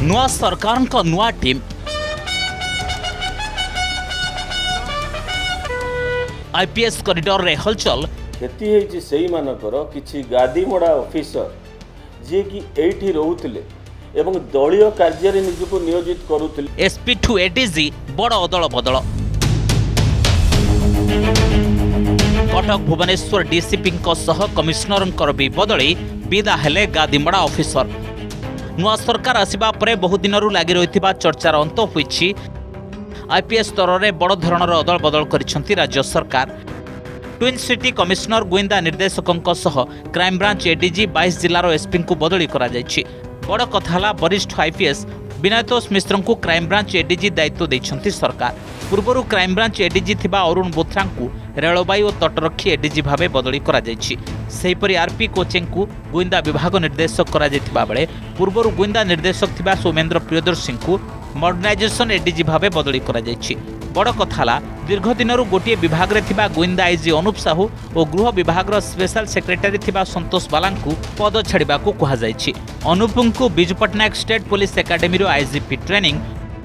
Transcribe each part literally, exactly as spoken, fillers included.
नुआ सरकार का नुआ टीम आईपीएस कॉरिडोर रे हलचल क्षति होती से मानकर किसी गादी मोड़ा ऑफिसर जी कि एठी रहउथिले एवं दलीय कार्य रे निजको नियोजित करूथिले। एसपी ठू एडीजी बड़ अदल बदल कटक भुवनेश्वर डीसीपी सह कमिशनर भी बदली विदा हेले गादीमड़ा ऑफिसर। नुआ सरकार आसिबा परे बहु दिनरू लागि रहिथिबा चर्चार अंत होईछि। आईपीएस स्तर में बड़ धरणर अदल बदल करिसेंति राज्य सरकार। ट्विन सिटी कमिशनर गोइंदा निर्देशकों सह क्राइमब्रांच एडीजी बाईस जिलार एसपी को बदली करा जायछि। बड़ कथा वरिष्ठ आईपीएस विनयतोष मिश्र को क्राइमब्रांच एडीजी दायित्व देइछंति सरकार। पूर्वरु क्राइमब्रांच एडीजी थिबा अरुण बोथ्रा को रेलबाई और तटरक्षी एडीजी भावे बदली करा जायछि। सेहिपरि आरपी कोचें को गोइंदा विभाग निर्देशक करा जायतिबा बेले पूर्वरु गोइंदा निर्देशक थिबा सौमेन्द्र प्रियदर्शी को मॉडर्नाइजेशन एडीजी भावे बदली करा जायछि। बड़ कथा दीर्घ दिनरू गोटे विभाग रे थिबा गोइंदा आईजी अनुप साहू और गृह विभाग स्पेशल सेक्रेटरी थिबा संतोष बाला को पद छाड़ा को कहा जायछि। अनुप को Biju Patnaik state police academy IGP training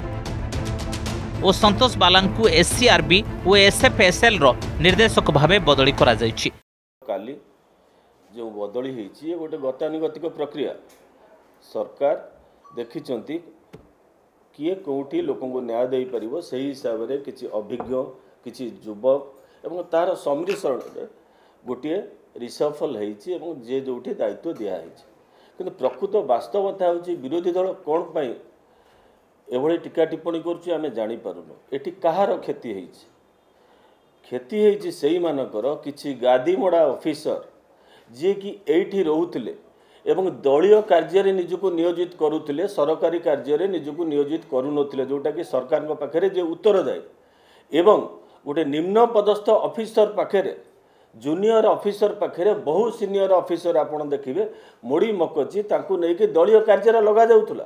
और संतोष बाला को एससीआरबी और एसएफएसएल रो निर्देशक भावे बदली करा जायछि। काली जो बदली होईछि ये गोटे गतानुगतिक प्रक्रिया सरकार देखिचंती किए कौटी लोक न्याय दे पार से हिसाब से किसी अभिज्ञ किसी युवक एवं तार सम्मिश्रण गोटे रिसफल होती जे जो दायित्व दिखाई कि प्रकृत वास्तवता हूँ विरोधी दल कौन पाई एभली टीका टिप्पणी करें जानीपारूनु। एटी कहार क्षति होती क्षति होती से मानकर किसी गादी मोड़ा ऑफिसर जी कि एठी रहउथिले एवं दलीय कार्य रे निजको नियोजित करूथिले सरकारी कार्य रे निजको नियोजित करूनथिले जोटा कि सरकार को पाखरे जे उत्तर जाए एवं गोटे निम्न पदस्थ ऑफिसर पाखरे जूनियर ऑफिसर पाखरे बहु सीनियर ऑफिसर आपण देखिबे मोड़ी मकची तांकु नै कि दलीय कार्य रे लगा जाउथुला।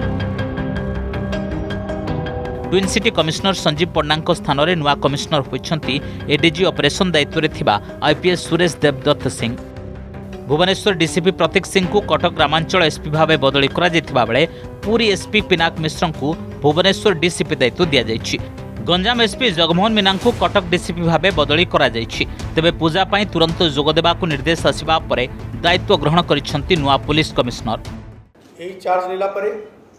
Twin city commissioner Sanjeev Panna स्थान में नुआ कमिशनर होइछंती एडीजी ऑपरेशन दायित्व रे थिबा आईपीएस सुरेश देवदत्त सिंह। भुवनेश्वर डीसीपी प्रतीक सिंह को कटक ग्रामांचल एसपी भावे बदली करा जायतिबा बेले पूरी एसपी पिनाक मिश्र को भुवनेश्वर डीसीपी दायित्व दिया जायछि। गंजाम एसपी जगमोहन मीना को कटक डीसीपी भावे बदली करा जायछि। तेबे पूजा पाई तुरंत जोग देबा को निर्देश आसिबा परे दायित्व ग्रहण करिसेंति नुआ पुलिस कमिशनर। एही चार्ज लेला परे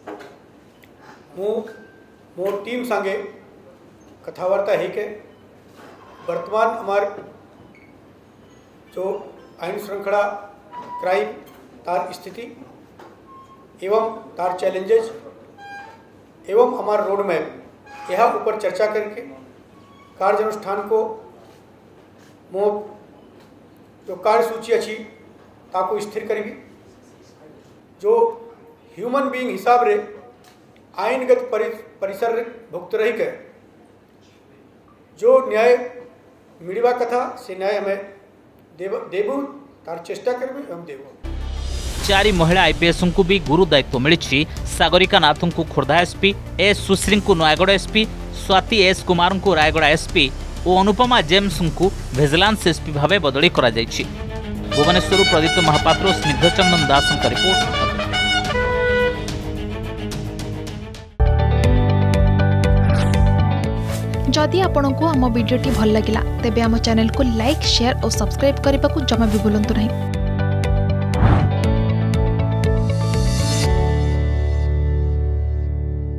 मो मो टीम संगे कथावार्ता हेके वर्तमान हमार जो आईन श्रृंखला क्राइम तार स्थिति एवं तार चैलेंजेस एवं हमार रोड मैप यह ऊपर चर्चा करके कार्यानुष्ठान को मो जो कार्यसूची अच्छी ताको स्थिर करेगी जो ह्यूमन बीइंग हिसाब रे आईनगत परिसर भुक्त रही के जो न्याय मिलवा कथा से न्याय हमें देव देवु तार चेष्टा करबे हम देवु। चारि महिला आईपीएस को भी गुरु दायित्व मिली। सागरिका नाथ को खोर्धा एसपी, एस सुश्री को नयागढ़ एसपी, स्वाति एस कुमार को रायगढ़ एसपी और अनुपमा जेम्स को विजिलेंस एसपी भावे बदली करा जायछि। भुवनेश्वर प्रदीप महापात्र स्निग्ध चंदन दास का रिपोर्ट। जदि आपंक आम भिडी भल लगा तेब आम चैनल को लाइक शेयर और सब्सक्राइब करने को जमा भी भूलु नहीं।